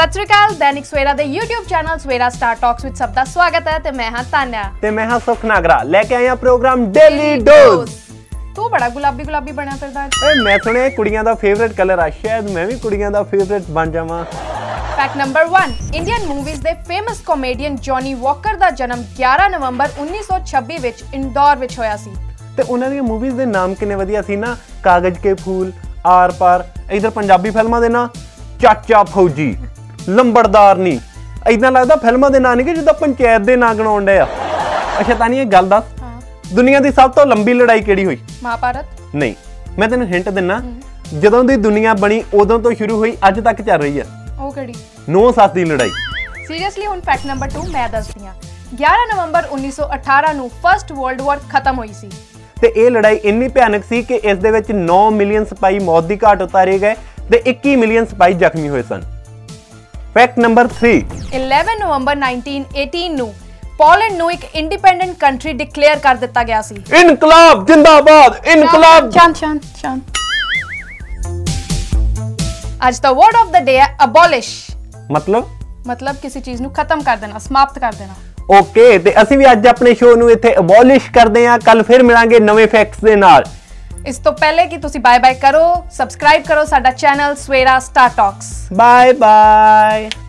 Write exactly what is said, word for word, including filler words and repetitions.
सत श्री अकाल। दैनिक सवेरा दे YouTube channel Savera star talks विच सब दा स्वागत है ते मैं हां तान्या ते मैं हां सुख नागरा लेके आया प्रोग्राम डेली डोज। तू बड़ा गुलाबी गुलाबी बनया फिरदा है। ए मैं सुने कुड़ियां दा फेवरेट कलर आ, शायद मैं भी कुड़ियां दा फेवरेट बन जावां। Fact number one, Indian movies दे फेमस कॉमेडियन जॉनी वॉकर दा जन्म ग्यारह नवंबर उन्नीस सौ छब्बी विच इंदौर विच होया सी। ते उन्हां दी मूवीज दे नाम किन्ने वधिया सी ना, कागज के फूल, आर पार। इधर पंजाबी फिल्मां दे ना चाचा फौजी, लंबड़दारनी, इदां लगदा फिल्मां दे नाम नहीं कि जिद्दां पंचायत दे नाम गणाउण डे आ। अच्छा तानी एक गल दस, दुनिया दी सब तो लंबी लड़ाई केड़ी हुई? महाभारत। नहीं, मैं तेनू हिंट दिना, जदों दी दुनिया बनी उदों तो शुरू हुई, अज तक चल रही है। ओ केड़ी? नौ सस दी लड़ाई। सीरियसली हुण फैक्ट नंबर टू मैं दसदी हां। ग्यारह नवंबर उन्नीस सौ अठारह नू फर्स्ट वर्ल्ड वॉर खत्म हुई सी ते ये लड़ाई इन्नी भयानक सी कि इस दे विच नौ मिलियन सिपाही मौत दी घाट उतारे गए ते इक्की मिलियन सिपाही जख्मी हुए सन। फैक्ट नंबर थ्री, ग्यारह नवंबर नाइनटीन एटीन नू पोलैंड नू एक इंडिपेंडेंट कंट्री डिक्लेयर कर दिता गया सी। इनकलाब जिंदाबाद, इनकलाब। शांत शांत शांत। आज the word of the day है अबॉलिश। मतलब मतलब किसी चीज नू खत्म कर देना, समाप्त कर देना। ओके, ते ਅਸੀਂ ਵੀ ਅੱਜ ਆਪਣੇ ਸ਼ੋਅ ਨੂੰ ਇੱਥੇ ਅਬੋਲਿਸ਼ ਕਰਦੇ ਹਾਂ। ਕੱਲ ਫਿਰ ਮਿਲਾਂਗੇ ਨਵੇਂ ਫੈਕਟਸ ਦੇ ਨਾਲ। ਇਸ ਤੋਂ ਪਹਿਲੇ ਕਿ ਤੁਸੀਂ ਬਾਏ ਬਾਏ ਕਰੋ, ਸਬਸਕ੍ਰਾਈਬ ਕਰੋ ਸਾਡਾ channel Savera star talks. Bye bye.